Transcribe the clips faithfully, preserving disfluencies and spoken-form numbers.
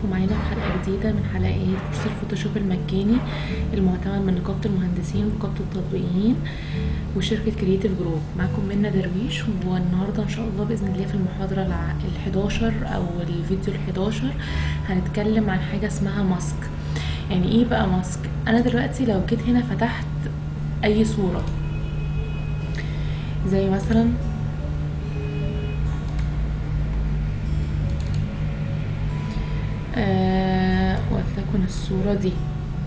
بيكم معانا في حلقة جديدة من حلقات كورس الفوتوشوب المجاني المعتمد من نقابة المهندسين ونقابة التطبيقيين وشركة كرييتيف جروب. معكم منى درويش، والنهاردة ان شاء الله بإذن الله في المحاضرة الحداشر او الفيديو الحداشر هنتكلم عن حاجة اسمها ماسك. يعني ايه بقى ماسك؟ انا دلوقتي لو جيت هنا فتحت اي صورة زي مثلا آه ولتكن الصورة دي،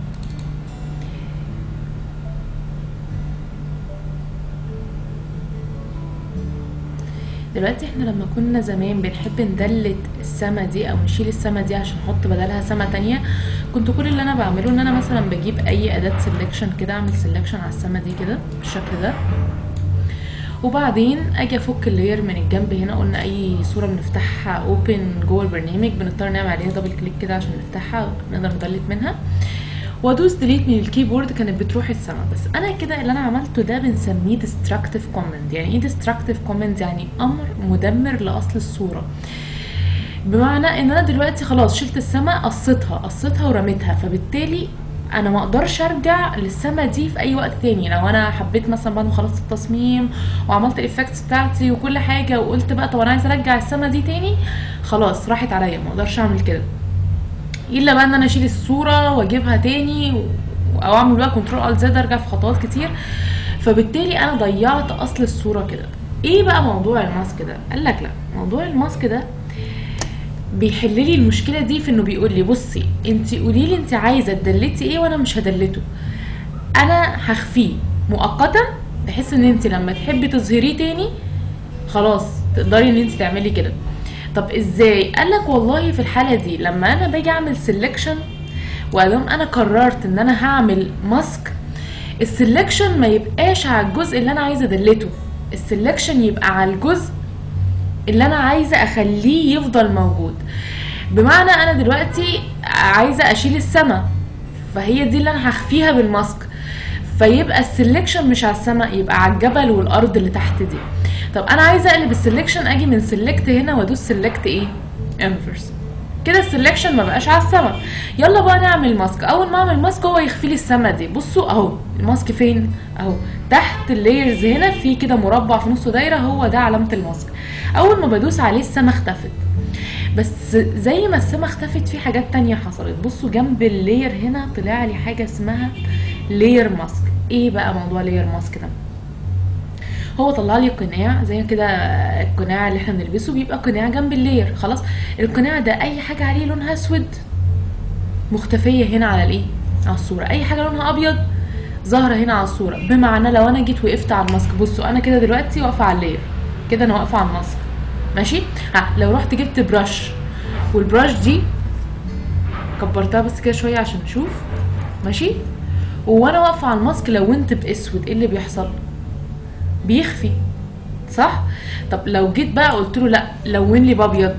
دلوقتي احنا لما كنا زمان بنحب ندلت السما دي او نشيل السما دي عشان نحط بدلها سما تانية، كنت كل اللي انا بعمله ان انا مثلا بجيب اي اداة سيلكشن كده، اعمل سيلكشن على السما دي كده بالشكل ده، وبعدين اجي افك اللاير من الجنب. هنا قلنا اي صوره بنفتحها اوبن جوه البرنامج بنضطر نعمل عليها دبل كليك كده عشان نفتحها ونقدر ندلت منها، وادوس ديليت من الكيبورد كانت بتروح السما. بس انا كده اللي انا عملته ده بنسميه ديستراكتيف كومنت. يعني ايه ديستراكتيف كومنت؟ يعني امر مدمر لاصل الصوره، بمعنى ان انا دلوقتي خلاص شلت السما، قصيتها قصيتها ورميتها، فبالتالي انا ما اقدرش ارجع للسما دي في اي وقت تاني. لو انا حبيت مثلا بعد ما خلصت التصميم وعملت الافكتس بتاعتي وكل حاجه وقلت بقى طب انا عايزه ارجع السما دي تاني، خلاص راحت عليا، ما اقدرش اعمل كده الا بقى ان انا اشيل الصوره واجيبها تاني او اعمل بقى كنترول الت زد ارجع في خطوات كتير. فبالتالي انا ضيعت اصل الصوره كده. ايه بقى موضوع الماسك ده؟ قال لك لا، موضوع الماسك ده بيحل لي المشكله دي في انه بيقول لي بصي انت قولي لي انت عايزه تدلتي ايه وانا مش هدلته، انا هخفيه مؤقتا بحيث ان انت لما تحبي تظهريه تاني خلاص تقدري ان انت تعملي كده. طب ازاي؟ قالك والله في الحاله دي لما انا باجي اعمل سيلكشن وادام انا قررت ان انا هعمل ماسك، السيلكشن ما يبقاش على الجزء اللي انا عايزه ادلته، السيلكشن يبقى على الجزء اللي انا عايزه اخليه يفضل موجود. بمعنى انا دلوقتي عايزه اشيل السما، فهي دي اللي انا هخفيها بالماسك، فيبقى السيلكشن مش على السما، يبقى على الجبل والارض اللي تحت دي. طب انا عايزه اقلب السيلكشن، اجي من سيلكت هنا وادوس سيلكت ايه انفرس كده، السيلكشن ما بقاش على السما. يلا بقى نعمل ماسك. اول ما اعمل ماسك هو يخفي لي السما دي. بصوا اهو الماسك فين اهو تحت اللايرز هنا في كده مربع في نصه دايره، هو ده علامه الماسك. اول ما بدوس عليه السما اختفت. بس زي ما السما اختفت في حاجات تانية حصلت. بصوا جنب اللاير هنا طلع لي حاجه اسمها لاير ماسك. ايه بقى موضوع لاير ماسك ده؟ هو طلع لي قناع زي كده، القناع اللي احنا بنلبسه بيبقى قناع جنب اللاير. خلاص القناع ده اي حاجه عليه لونها اسود مختفيه هنا على الايه على الصوره، اي حاجه لونها ابيض ظاهره هنا على الصوره. بمعنى لو انا جيت وقفت على الماسك، بصوا انا كده دلوقتي واقفه على اللاير كده، انا واقفه على الماسك ماشي. ها لو رحت جبت برش والبرش دي كبرتها بس كده شويه عشان نشوف ماشي، وانا واقفه على الماسك لونت باسود، ايه اللي بيحصل؟ بيخفي صح؟ طب لو جيت بقى قلت له لا لون لي بابيض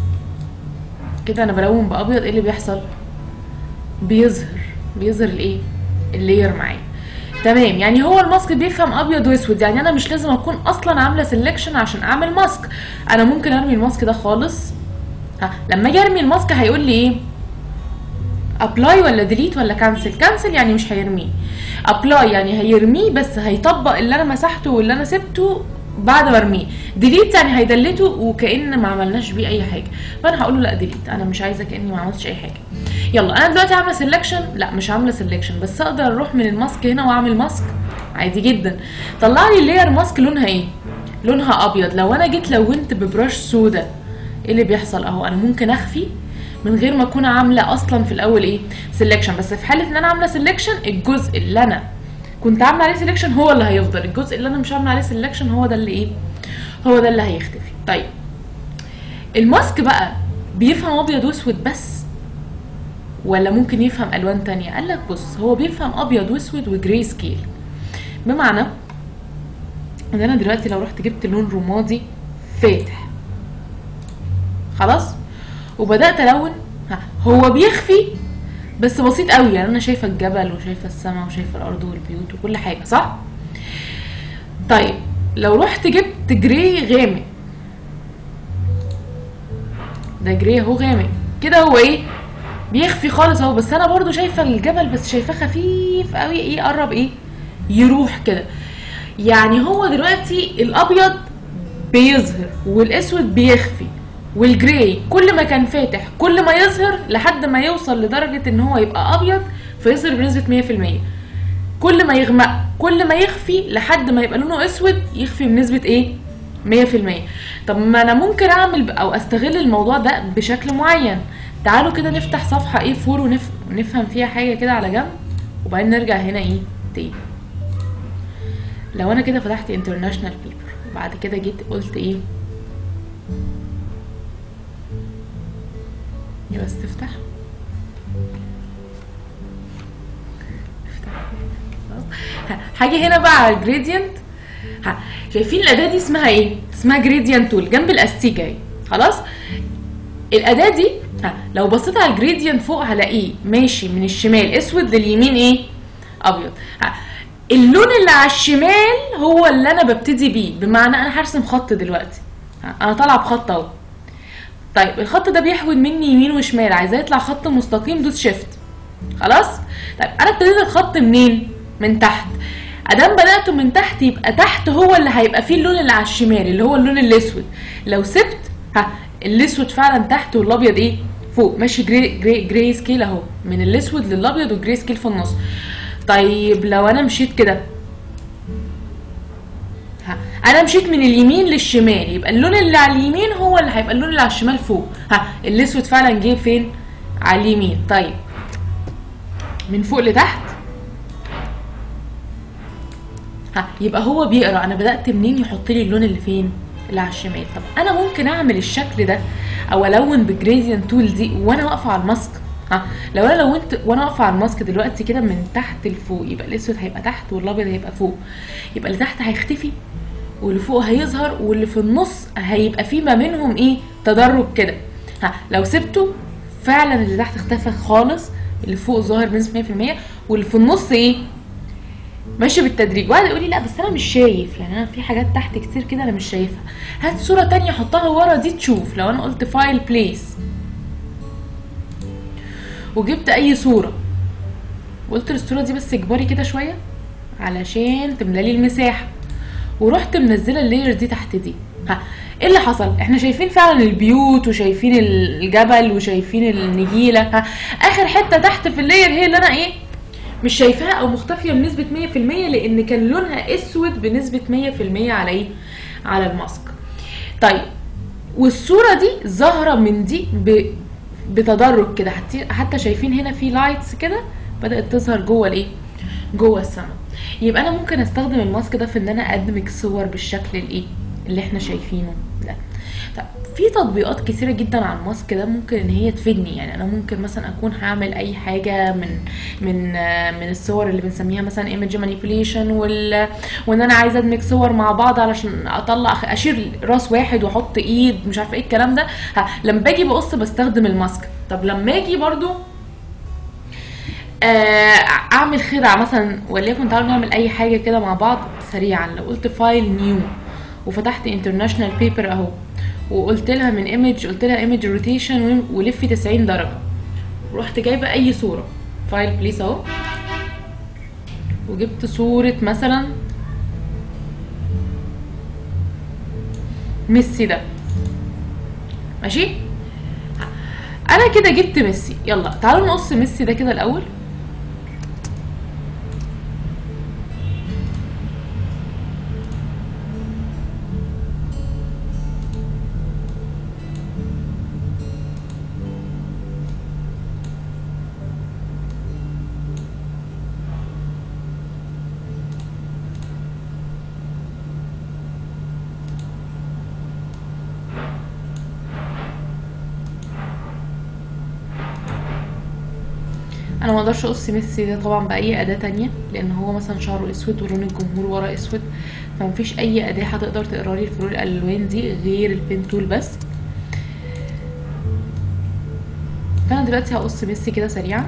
كده، انا بلون بابيض، ايه اللي بيحصل؟ بيظهر بيظهر الايه اللاير معايا. تمام، يعني هو الماسك بيفهم ابيض واسود. يعني انا مش لازم اكون اصلا عامله سيلكشن عشان اعمل ماسك، انا ممكن ارمي الماسك ده خالص. ها لما اجي ارمي الماسك هيقول لي ايه؟ ابلاي ولا ديليت ولا كانسل؟ كانسل يعني مش هيرميه، ابلاي يعني هيرميه بس هيطبق اللي انا مسحته واللي انا سبته بعد ما ارميه، ديليت يعني هيدلته وكأن ما عملناش بيه اي حاجه. فانا هقول له لا ديليت، انا مش عايزه كأني ما عملتش اي حاجه. يلا انا دلوقتي عامله سيلكشن، لا مش عامله سيلكشن، بس اقدر اروح من الماسك هنا واعمل ماسك عادي جدا. طلع لي اللاير ماسك لونها ايه؟ لونها ابيض. لو انا جيت لونت ببرش سودا ايه اللي بيحصل؟ اهو انا ممكن اخفي من غير ما اكون عامله اصلا في الاول ايه سيلكشن. بس في حاله ان انا عامله سيلكشن، الجزء اللي انا كنت عامله عليه سيلكشن هو اللي هيفضل، الجزء اللي انا مش عامله عليه سيلكشن هو ده اللي ايه هو ده اللي هيختفي. طيب الماسك بقى بيفهم ابيض واسود بس ولا ممكن يفهم الوان تانية؟ قال لك بص هو بيفهم ابيض واسود وجراي سكيل. بمعنى ان انا دلوقتي لو رحت جبت لون رمادي فاتح خلاص وبدات الون، ها هو بيخفي بس بسيط قوي. يعني انا شايفه الجبل وشايفه السماء وشايفه الارض والبيوت وكل حاجه صح. طيب لو رحت جبت جراي غامق، ده جراي اهو غامق كده، هو ايه بيخفي خالص اهو، بس انا برضو شايفه الجبل بس شايفاه خفيف قوي، ايه قرب ايه يروح كده. يعني هو دلوقتي الابيض بيظهر والاسود بيخفي والجراي كل ما كان فاتح كل ما يظهر لحد ما يوصل لدرجه ان هو يبقى ابيض فيظهر بنسبه مية في المية. كل ما يغمق كل ما يخفي لحد ما يبقى لونه اسود يخفي بنسبه ايه مية في المية. طب ما انا ممكن اعمل او استغل الموضوع ده بشكل معين. تعالوا كده نفتح صفحه ايه فور ونف... ونفهم فيها حاجه كده على جنب، وبعدين نرجع هنا ايه تاني. لو انا كده فتحت انترناشونال بيبر وبعد كده جيت قلت ايه بس تفتح هاجي هنا بقى على الجريدينت. شايفين الاداه دي اسمها ايه؟ اسمها جريدينت تول جنب الاستيكه اهي. خلاص الاداه دي ها لو بصيت على الجريدينت فوق هلاقيه ماشي من الشمال اسود لليمين ايه ابيض. ها اللون اللي على الشمال هو اللي انا ببتدي بيه، بمعنى انا هرسم خط دلوقتي. ها انا طالعه بخط اهو. طيب الخط ده بيحود مني يمين وشمال، عايزاه يطلع خط مستقيم دوس شيفت. خلاص طيب انا ابتديت الخط منين؟ من تحت. ادام بدأته من تحت يبقى تحت هو اللي هيبقى فيه اللون اللي على الشمال اللي هو اللون الاسود. لو سبت ها الاسود فعلا تحت والابيض ايه فوق، ماشي جري جري, جري سكيل اهو من الاسود للابيض والجري سكيل في النص. طيب لو انا مشيت كده ها انا مشيت من اليمين للشمال يبقى اللون اللي على اليمين هو اللي هيبقى اللون اللي على الشمال فوق. ها الاسود فعلا جه فين؟ على اليمين. طيب من فوق لتحت ها يبقى هو بيقرا انا بدات منين يحط لي اللون اللي فين اللي على الشمال. طب انا ممكن اعمل الشكل ده او الون بجريدينت تول دي وانا واقفه على الماسك. ها لو انا لونت وانا واقفه على الماسك دلوقتي كده من تحت لفوق يبقى الاسود هيبقى تحت والابيض هيبقى فوق، يبقى اللي تحت هيختفي واللي فوق هيظهر واللي في النص هيبقى في ما بينهم ايه تدرج كده. ها لو سبته فعلا اللي تحت اختفى خالص، اللي فوق ظاهر بنسبه مية في المية واللي في النص ايه ماشي بالتدريج. واحد يقول لي لا بس انا مش شايف، يعني انا في حاجات تحت كتير كده انا مش شايفها. هات صوره تانية حطها ورا دي تشوف. لو انا قلت فايل بليس وجبت اي صوره وقلت الصوره دي بس اجباري كده شويه علشان تملى لي المساحه، ورحت منزله اللاير دي تحت دي، ها ايه اللي حصل؟ احنا شايفين فعلا البيوت وشايفين الجبل وشايفين النجيله. ها اخر حته تحت في اللاير هي اللي انا ايه مش شايفاها او مختفيه بنسبه مية في المية لان كان لونها اسود بنسبه مية في المية على ايه على الماسك. طيب والصوره دي ظاهره من دي ب... بتدرج كده، حتى شايفين هنا في لايتس كده بدات تظهر جوه الايه جوه السما. يبقى انا ممكن استخدم الماسك ده في ان انا ادمج صور بالشكل الايه اللي احنا شايفينه ده. طب في تطبيقات كتيره جدا على الماسك ده ممكن ان هي تفيدني. يعني انا ممكن مثلا اكون هعمل اي حاجه من من من الصور اللي بنسميها مثلا ايمج مانيبيوليشن وال وان انا عايزه ادمج صور مع بعض علشان اطلع اشير راس واحد واحط ايد مش عارفه ايه الكلام ده. لما باجي بقص بستخدم الماسك. طب لما اجي برضو اعمل خدعه مثلا وليكن تعالوا نعمل اي حاجه كده مع بعض سريعا. لو قلت فايل نيو وفتحت انترناشونال بيبر اهو وقلت لها من ايمج قلت لها ايمج روتيشن ولفي تسعين درجه، ورحت جايبه اي صوره فايل بليس اهو وجبت صوره مثلا ميسي ده ماشي. انا كده جبت ميسي. يلا تعالوا نقص ميسي ده كده الاول. انا ما اقدرش اقص ميسي ده طبعا باي اداه تانية لان هو مثلا شعره اسود ولون الجمهور ورا اسود، فمفيش اي اداه هتقدر تقرا لي الفروق الالوان دي غير البين تول بس. فانا دلوقتي هقص ميسي كده سريعا.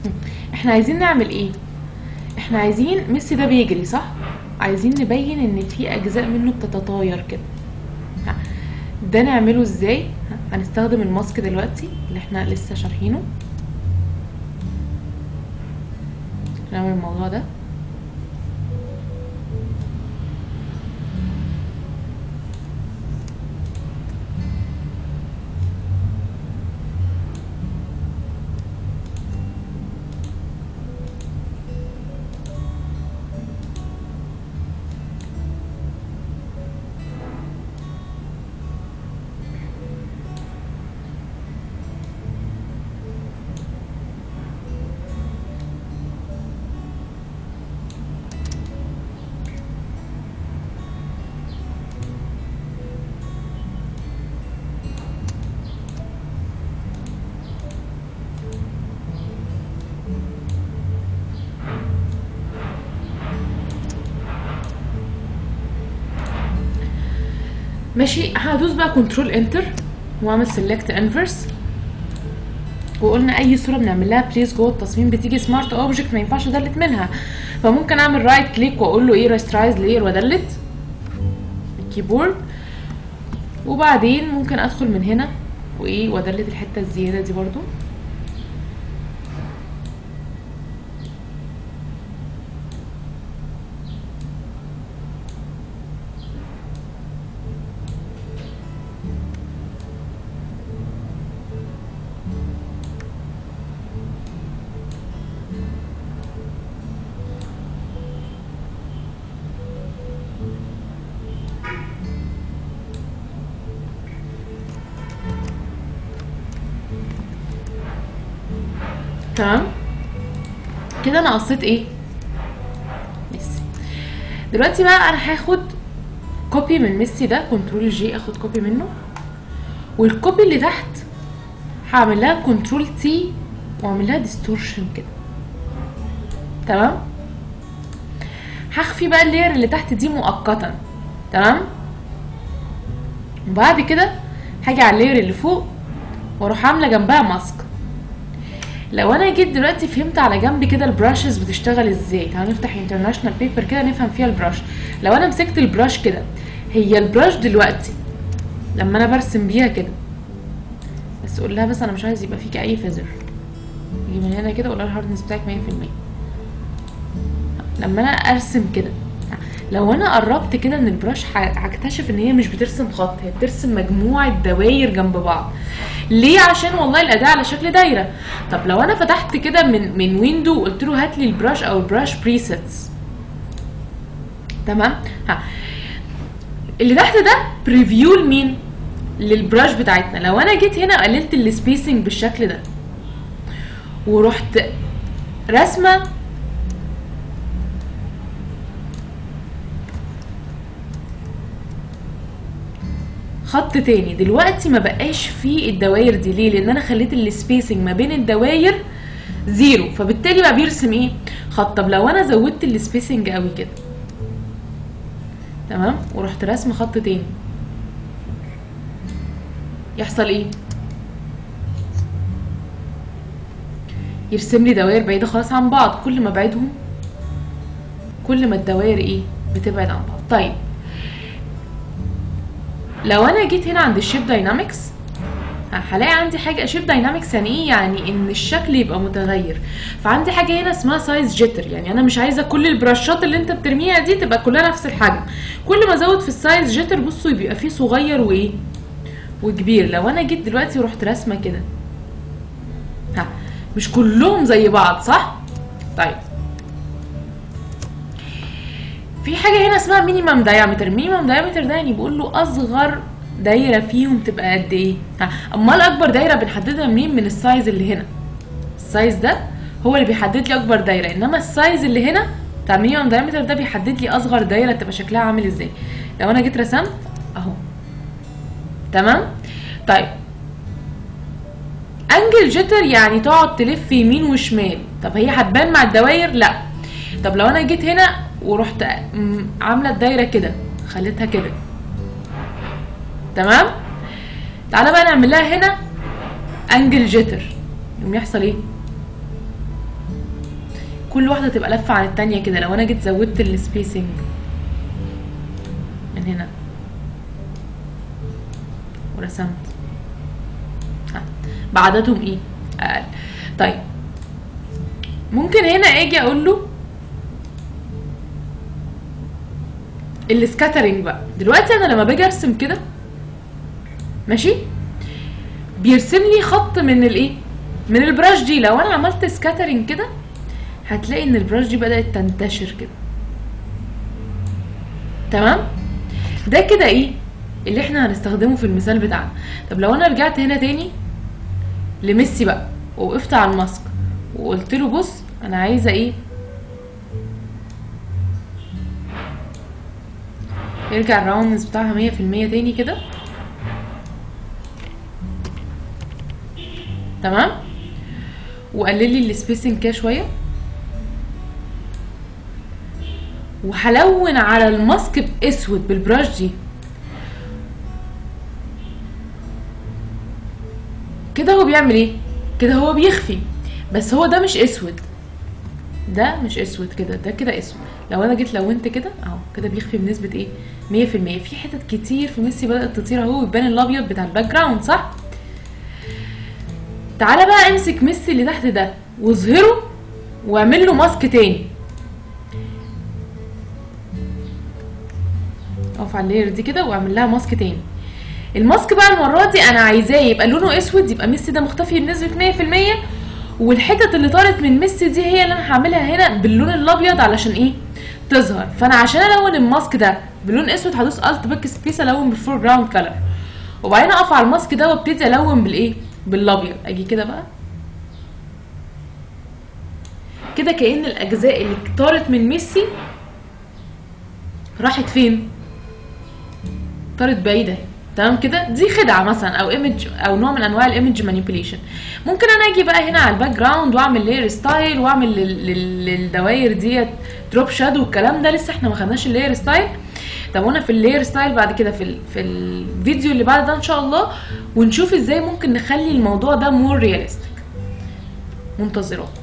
احنا عايزين نعمل ايه؟ احنا عايزين ميسي ده بيجري صح؟ عايزين نبين ان في اجزاء منه بتتطاير كده. ها، ده نعمله ازاي؟ ها، هنستخدم الماسك دلوقتي اللي احنا لسه شارحينه. نعمل الموضوع ده. ماشي، هدوس بقى كنترول انتر واعمل سيلكت انفرس، وقلنا اي صوره بنعمل لها بليس جوه التصميم بتيجي سمارت اوبجكت ما ينفعش ادلت منها، فممكن اعمل رايت كليك واقول له ايه راسترايز لاير وادلت الكيبورد، وبعدين ممكن ادخل من هنا وايه وادلت الحته الزياده دي برضو. تمام كده انا قصيت ايه ميسي. دلوقتي بقى انا هاخد كوبي من ميسي ده، كنترول جي اخد كوبي منه، والكوبي اللي تحت هعمل لها كنترول تي واعمل لها ديستورشن كده. تمام، هخفي بقى اللاير اللي تحت دي مؤقتا. تمام، وبعد كده هاجي على اللاير اللي فوق واروح عامله جنبها ماسك. لو انا جيت دلوقتي فهمت على جنب كده البراشز بتشتغل ازاي، تعالوا نفتح انترناشونال بيبر كده نفهم فيها البراش. لو انا مسكت البراش كده، هي البراش دلوقتي لما انا برسم بيها كده، بس اقول لها بس انا مش عايز يبقى فيك اي فيزر، يجي من هنا كده اقول لها الهاردنس بتاعك مية في المية. لما انا ارسم كده، لو انا قربت كده من البراش هكتشف ان هي مش بترسم خط، هي بترسم مجموعه دواير جنب بعض. ليه؟ عشان والله الاداه على شكل دايره. طب لو انا فتحت كده من من ويندو وقلت له هات لي البراش او البراش بريسيتس، تمام، ها اللي تحت ده بريفيو لمين؟ للبراش بتاعتنا. لو انا جيت هنا قللت السبيسنج بالشكل ده ورحت رسمه خط تاني، دلوقتي ما بقاش فيه الدواير دي. ليه؟ لان انا خليت السبيسنج ما بين الدواير زيرو، فبالتالي بقى بيرسم ايه؟ خط. طب لو انا زودت السبيسنج قوي كده، تمام، ورحت رسم خط تاني، يحصل ايه؟ يرسم لي دوائر بعيده خالص عن بعض. كل ما ابعدهم كل ما الدوائر ايه؟ بتبعد عن بعض. طيب لو انا جيت هنا عند الشيب داينامكس، هلاقي عندي حاجه شيب داينامكس. يعني ايه؟ يعني ان الشكل يبقى متغير. فعندي حاجه هنا اسمها سايز جيتر، يعني انا مش عايزه كل البراشات اللي انت بترميها دي تبقى كلها نفس الحجم. كل ما ازود في السايز جيتر بصوا يبقى فيه صغير وايه وكبير. لو انا جيت دلوقتي ورحت راسمه كده، ها مش كلهم زي بعض صح؟ طيب في حاجه هنا اسمها مينيمم دايمتر. مينيمم دايمتر ده يعني بيقول له اصغر دايره فيهم تبقى قد ايه. ها امال اكبر دايره بنحددها منين؟ من السايز اللي هنا. السايز ده هو اللي بيحدد لي اكبر دايره، انما السايز اللي هنا بتاع مينيمم دايمتر ده بيحدد لي اصغر دايره تبقى شكلها عامل ازاي. لو انا جيت رسمت اهو، تمام. طيب انجل جيتر يعني تقعد تلف يمين وشمال. طب هي هتبان مع الدواير؟ لا. طب لو انا جيت هنا ورحت عامله الدايره كده خليتها كده، تمام، تعالى بقى نعمل لها هنا انجل جيتر، يقوم يحصل ايه؟ كل واحده تبقى لفه عن التانيه كده. لو انا جيت زودت السبيسنج من هنا ورسمت بعددهم ايه اقل. طيب ممكن هنا اجي اقول له السكاترنج بقى. دلوقتي انا لما باجي ارسم كده ماشي بيرسم لي خط من الايه من البراش دي. لو انا عملت سكاترنج كده هتلاقي ان البراش دي بدات تنتشر كده. تمام، ده كده ايه اللي احنا هنستخدمه في المثال بتاعنا. طب لو انا رجعت هنا تاني لميسي بقى ووقفت على الماسك وقلت له بص انا عايزه ايه، يرجع الراوندز بتاعها مية في المية تاني كده. تمام، وقلل لي السبيسنج كده شويه، وهلون على الماسك باسود بالبراش دي كده. هو بيعمل ايه كده؟ هو بيخفي، بس هو ده مش اسود، ده مش اسود كده، ده كده اسود. لو انا جيت لونت كده اهو كده بيخفي بنسبه ايه مية في المية. في حتت كتير في ميسي بدات تطير اهو ويبان الابيض بتاع الباك جراوند صح. تعالى بقى امسك ميسي اللي تحت ده واظهره واعمل له ماسك تاني. اقف على اللاير دي كده واعمل لها ماسك تاني. الماسك بقى المره دي انا عايزاه يبقى لونه اسود، يبقى ميسي ده مختفي بنسبه مية في المية، والحتت اللي طارت من ميسي دي هي اللي انا هعملها هنا باللون الابيض علشان ايه تظهر. فانا عشان الون الماسك ده بلون اسود هدوس الت باك سبيس الون بالفور جراوند كلر، وبعدين اقف على الماسك ده وابتدي الون بالايه بالابيض. اجي كده بقى كده كأن الاجزاء اللي طارت من ميسي راحت فين؟ طارت بعيده. تمام كده، دي خدعه مثلا او ايمج او نوع من انواع الايمج مانيبيوليشن. ممكن انا اجي بقى هنا على الباك جراوند واعمل لاير ستايل واعمل للدواير ديت دروب شادو والكلام ده. لسه احنا ما خدناش اللاير ستايل. طب وانا في اللاير ستايل بعد كده في ال في الفيديو اللي بعد ده ان شاء الله، ونشوف ازاي ممكن نخلي الموضوع ده مور رياليستيك. منتظرات.